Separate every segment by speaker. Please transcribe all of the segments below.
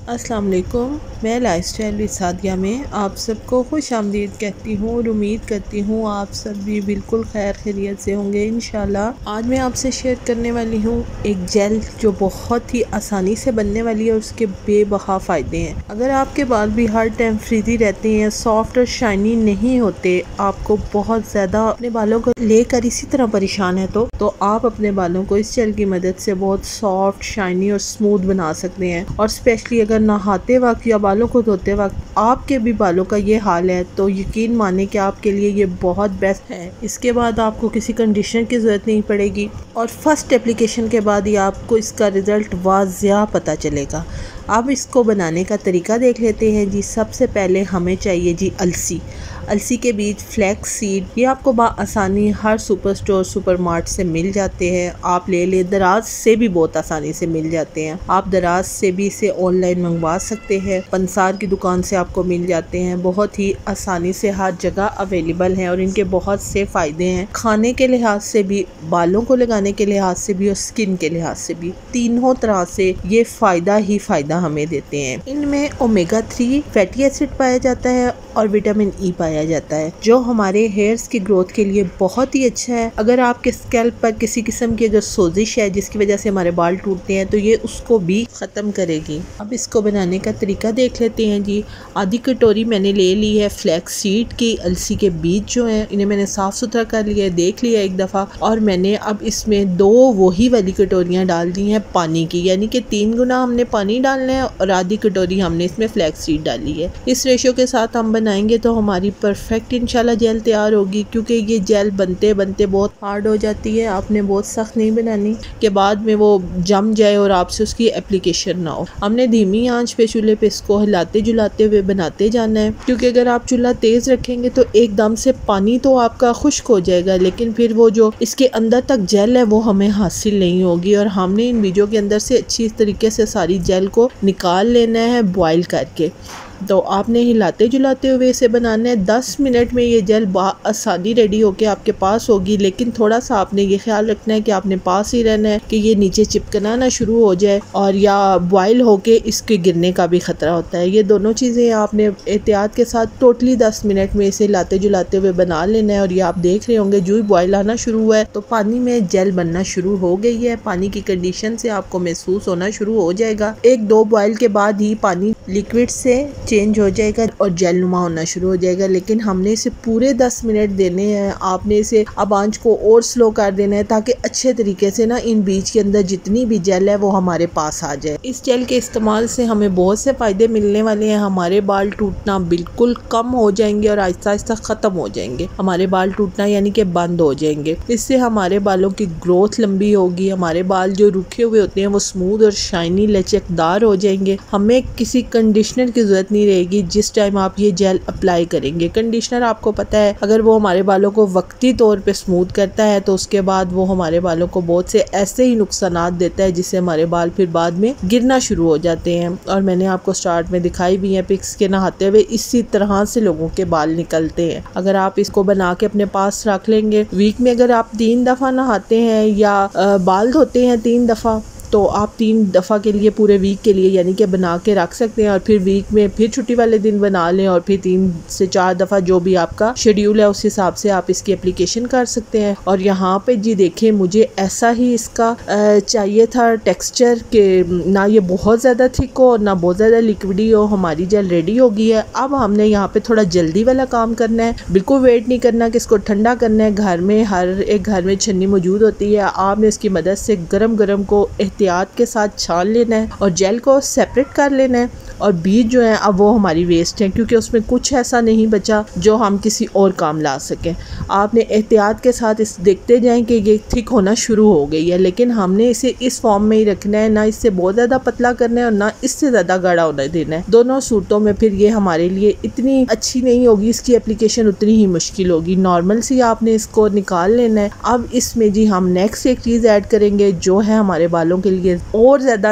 Speaker 1: अस्सलाम वालेकुम। मैं लाइफस्टाइल विद सादिया में आप सबको खुश आमदीद कहती हूँ और उम्मीद करती हूँ आप सब भी बिल्कुल खैर खैरियत से होंगे इंशाल्लाह। आज मैं आपसे शेयर करने वाली हूँ एक जेल जो बहुत ही आसानी से बनने वाली है और उसके बेबहा फ़ायदे हैं। अगर आपके बाल भी हर टाइम फ्रीजी रहते हैं, सॉफ्ट और शाइनी नहीं होते, आपको बहुत ज़्यादा अपने बालों को लेकर इसी तरह परेशान है तो आप अपने बालों को इस जेल की मदद से बहुत सॉफ्ट, शाइनी और स्मूथ बना सकते हैं। और स्पेशली अगर नहाते वक्त या बालों को धोते वक्त आपके भी बालों का ये हाल है तो यकीन माने कि आपके लिए ये बहुत बेस्ट है। इसके बाद आपको किसी कंडीशनर की ज़रूरत नहीं पड़ेगी और फर्स्ट एप्लीकेशन के बाद ही आपको इसका रिज़ल्ट वाज़िया पता चलेगा। अब इसको बनाने का तरीका देख लेते हैं जी। सबसे पहले हमें चाहिए जी अलसी के बीज, फ्लैक्स सीड। ये आपको आसानी हर सुपर स्टोर, सुपर मार्ट से मिल जाते हैं। आप ले ले, दराज से भी बहुत आसानी से मिल जाते हैं। आप दराज से भी इसे ऑनलाइन मंगवा सकते हैं। पंसार की दुकान से आपको मिल जाते हैं। बहुत ही आसानी से हर जगह अवेलेबल हैं और इनके बहुत से फ़ायदे हैं, खाने के लिहाज से भी, बालों को लगाने के लिहाज से भी और स्किन के लिहाज से भी। तीनों तरह से ये फ़ायदा ही फ़ायदा हमें देते हैं। इनमें ओमेगा 3 फैटी एसिड पाया जाता है और विटामिन ई पाया जाता है जो हमारे हेयर्स की ग्रोथ के लिए बहुत ही अच्छा है। अगर आपके स्कैल्प पर किसी किस्म की अगर सोजिश है जिसकी वजह से हमारे बाल टूटते हैं तो ये उसको भी ख़त्म करेगी। अब इसको बनाने का तरीका देख लेते हैं जी। आधी कटोरी मैंने ले ली है फ्लैक्स सीड की। अलसी के बीज जो हैं इन्हें मैंने साफ़ सुथरा कर लिया है, देख लिया एक दफ़ा। और मैंने अब इसमें 2 वही वाली कटोरियाँ डाल दी हैं पानी की, यानी कि 3 गुना हमने पानी डालना है और आधी कटोरी हमने इसमें फ्लैक्स सीड डाली है। इस रेशो के साथ हम बनाएंगे तो हमारी परफेक्ट इंशाल्लाह जेल तैयार होगी, क्योंकि ये जेल बनते बनते बहुत हार्ड हो जाती है। आपने बहुत सख्त नहीं बनानी कि बाद में वो जम जाए और आपसे उसकी एप्लीकेशन ना हो। हमने धीमी आंच पे चूल्हे पे इसको हिलाते जुलाते हुए बनाते जाना है, क्योंकि अगर आप चूल्हा तेज़ रखेंगे तो एकदम से पानी तो आपका खुश्क हो जाएगा, लेकिन फिर वो जो इसके अंदर तक जेल है वो हमें हासिल नहीं होगी। और हमने इन बीजों के अंदर से अच्छी तरीके से सारी जेल को निकाल लेना है बॉयल करके। तो आपने हिलाते जुलाते हुए इसे बनाना है। 10 मिनट में ये जेल आसानी रेडी होके आपके पास होगी, लेकिन थोड़ा सा आपने ये ख्याल रखना है कि आपने पास ही रहना है कि ये नीचे चिपकना ना शुरू हो जाए और या बॉयल होके इसके गिरने का भी ख़तरा होता है। ये दोनों चीज़ें आपने एहतियात के साथ टोटली 10 मिनट में इसे हिलाते जुलाते हुए बना लेना है। और ये आप देख रहे होंगे जो ही बॉयल आना शुरू हुआ है तो पानी में जेल बनना शुरू हो गई है। पानी की कंडीशन से आपको महसूस होना शुरू हो जाएगा। 1-2 बॉयल के बाद ही पानी लिक्विड से चेंज हो जाएगा और जेल नुमा होना शुरू हो जाएगा। लेकिन हमने इसे पूरे 10 मिनट देने हैं। आपने इसे अब आंच को और स्लो कर देना है ताकि अच्छे तरीके से ना इन बीज के अंदर जितनी भी जेल है वो हमारे पास आ जाए। इस जेल के इस्तेमाल से हमें बहुत से फ़ायदे मिलने वाले हैं। हमारे बाल टूटना बिल्कुल कम हो जाएंगे और आहिस्ता आहिस्ता ख़त्म हो जाएंगे। हमारे बाल टूटना यानी कि बंद हो जाएंगे। इससे हमारे बालों की ग्रोथ लंबी होगी। हमारे बाल जो रुके हुए होते हैं वो स्मूथ और शाइनी लचकदार हो जाएंगे। हमें किसी कंडीशनर की ज़रूरत नहीं रहेगी जिस टाइम आप ये जेल अप्लाई करेंगे। कंडीशनर आपको पता है अगर वो हमारे बालों को वक्ती तौर पे स्मूथ करता है तो उसके बाद वो हमारे बालों को बहुत से ऐसे ही नुकसानात देता है जिससे हमारे बाल फिर बाद में गिरना शुरू हो जाते हैं। और मैंने आपको स्टार्ट में दिखाई भी है पिक्स के नहाते हुए इसी तरह से लोगों के बाल निकलते हैं। अगर आप इसको बना के अपने पास रख लेंगे, वीक में अगर आप 3 दफ़ा नहाते हैं या बाल धोते हैं 3 दफ़ा, तो आप 3 दफ़ा के लिए पूरे वीक के लिए यानी कि बना के रख सकते हैं और फिर वीक में फिर छुट्टी वाले दिन बना लें और फिर 3 से 4 दफ़ा जो भी आपका शेड्यूल है उस हिसाब से आप इसकी एप्लीकेशन कर सकते हैं। और यहाँ पे जी देखें, मुझे ऐसा ही इसका चाहिए था टेक्सचर कि ना ये बहुत ज़्यादा थिक हो और ना बहुत ज़्यादा लिक्विडी हो। हमारी जेल रेडी हो गई है। अब हमने यहाँ पे थोड़ा जल्दी वाला काम करना है, बिल्कुल वेट नहीं करना कि इसको ठंडा करना है। घर में हर एक घर में छन्नी मौजूद होती है। आपने इसकी मदद से गरम गरम को एहतियात के साथ छान लेना है और जेल को सेपरेट कर लेना है। और बीज जो है अब वो हमारी वेस्ट है, क्योंकि उसमें कुछ ऐसा नहीं बचा जो हम किसी और काम ला सकें। आपने एहतियात के साथ इस देखते जाएं कि ये थिक होना शुरू हो गई है, लेकिन हमने इसे इस फॉर्म में ही रखना है, ना इससे बहुत ज़्यादा पतला करना है और ना इससे ज़्यादा गाढ़ा होने देना है। दोनों सूरतों में फिर ये हमारे लिए इतनी अच्छी नहीं होगी, इसकी एप्लीकेशन उतनी ही मुश्किल होगी। नॉर्मल सी आपने इसको निकाल लेना है। अब इसमें जी हम नेक्स्ट एक चीज़ ऐड करेंगे जो है हमारे बालों के लिए और ज़्यादा अच्छी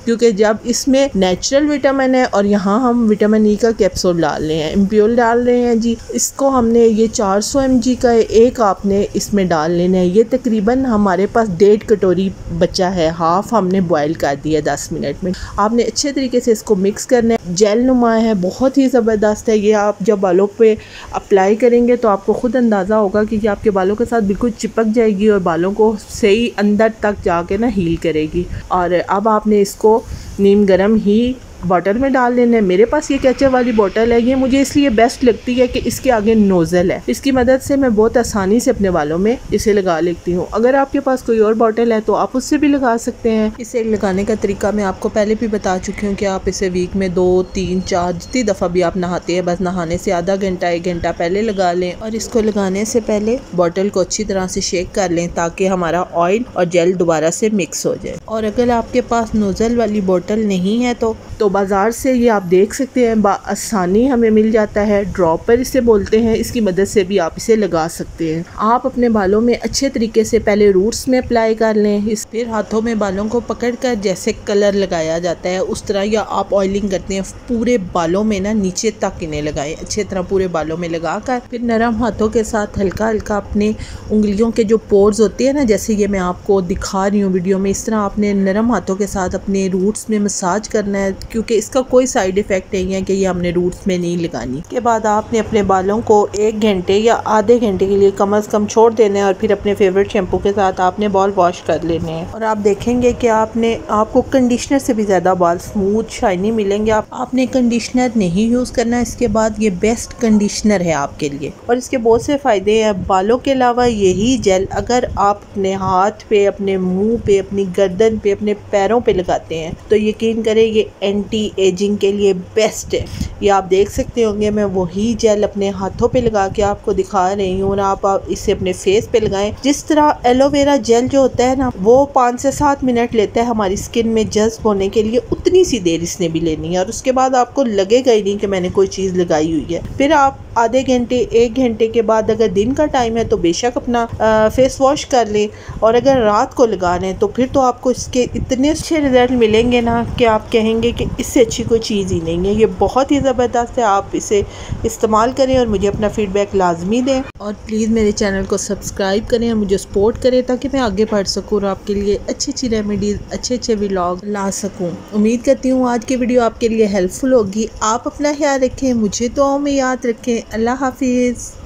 Speaker 1: क्योंकि जब इसमें नेचुरल विटामिन है और यहाँ हम विटामिन ई का कैप्सूल डाल रहे हैं, एम्प्यूल डाल रहे हैं जी। इसको हमने ये 400 mg का एक आपने इसमें डाल लेना है। ये तकरीबन हमारे पास 1.5 कटोरी बचा है, हाफ हमने बॉयल कर दिया 10 मिनट में। आपने अच्छे तरीके से इसको मिक्स करना है। जेल नुमा है, बहुत ही ज़बरदस्त है। ये आप जब बालों पे अप्लाई करेंगे तो आपको ख़ुद अंदाज़ा होगा कि आपके बालों के साथ बिल्कुल चिपक जाएगी और बालों को सही अंदर तक जाके ना हील करेगी। और अब आपने इसको नीम गर्म ही बॉटल में डाल लेना है। मेरे पास ये कैचर वाली बोतल है, ये मुझे इसलिए बेस्ट लगती है कि इसके आगे नोज़ल है। इसकी मदद से मैं बहुत आसानी से अपने बालों में इसे लगा लेती हूँ। अगर आपके पास कोई और बॉटल है तो आप उससे भी लगा सकते हैं। इसे लगाने का तरीका मैं आपको पहले भी बता चुकी हूँ कि आप इसे वीक में 2, 3, 4 जितनी दफ़ा भी आप नहाते हैं, बस नहाने से आधा घंटा 1 घंटा पहले लगा लें। और इसको लगाने से पहले बॉटल को अच्छी तरह से शेक कर लें ताकि हमारा ऑयल और जेल दोबारा से मिक्स हो जाए। और अगर आपके पास नोज़ल वाली बोतल नहीं है तो बाज़ार से ये आप देख सकते हैं आसानी हमें मिल जाता है। ड्रॉपर इसे बोलते हैं, इसकी मदद से भी आप इसे लगा सकते हैं। आप अपने बालों में अच्छे तरीके से पहले रूट्स में अप्लाई कर लें, फिर हाथों में बालों को पकड़कर जैसे कलर लगाया जाता है उस तरह, या आप ऑयलिंग करते हैं पूरे बालों में ना नीचे तक इन्हें लगाएं अच्छी तरह पूरे बालों में लगा कर, फिर नरम हाथों के साथ हल्का हल्का अपने उंगलियों के जो पोर्स होते हैं ना, जैसे ये मैं आपको दिखा रही हूँ वीडियो में, इस तरह आपने नरम हाथों के साथ अपने रूट्स में मसाज करना है, क्योंकि इसका कोई साइड इफ़ेक्ट नहीं है कि ये हमने रूट्स में नहीं लगानी। के बाद आपने अपने बालों को 1 घंटे या आधे घंटे के लिए कम से कम छोड़ देना है और फिर अपने फेवरेट शैम्पू के साथ आपने बाल वॉश कर लेने हैं। और आप देखेंगे कि आपको कंडीशनर से भी ज़्यादा बाल स्मूथ शाइनी मिलेंगे। आपने कंडीशनर नहीं यूज़ करना है इसके बाद, ये बेस्ट कंडीशनर है आपके लिए और इसके बहुत से फ़ायदे हैं। बालों के अलावा यही जेल अगर आप अपने हाथ पे, अपने मुँह पे, अपनी गर्दन पे, अपने पैरों पे लगाते हैं तो यकीन करें ये एंटी एजिंग के लिए बेस्ट है। ये आप देख सकते होंगे, मैं वही जेल अपने हाथों पे लगा के आपको दिखा रही हूँ ना। आप इसे अपने फेस पे लगाएं। जिस तरह एलोवेरा जेल जो होता है ना, वो 5 से 7 मिनट लेता है हमारी स्किन में जज्ब होने के लिए, उतनी सी देर इसने भी लेनी है और उसके बाद आपको लगेगा ही नहीं कि मैंने कोई चीज़ लगाई हुई है। फिर आप आधे घंटे 1 घंटे के बाद अगर दिन का टाइम है तो बेशक अपना फेस वॉश कर लें, और अगर रात को लगा लें तो फिर तो आपको इसके इतने अच्छे रिजल्ट मिलेंगे ना कि आप कहेंगे कि इससे अच्छी कोई चीज़ ही नहीं है। ये बहुत ही ज़बरदस्त है, आप इसे इस्तेमाल करें और मुझे अपना फीडबैक लाजमी दें। और प्लीज़ मेरे चैनल को सब्सक्राइब करें और मुझे सपोर्ट करें ताकि मैं आगे बढ़ सकूँ और आपके लिए अच्छी अच्छी रेमेडीज़, अच्छे अच्छे व्लॉग ला सकूँ। उम्मीद करती हूँ आज की वीडियो आपके लिए हेल्पफुल होगी। आप अपना ख्याल रखें, मुझे दुआओं में याद रखें। अल्लाह हाफिज़।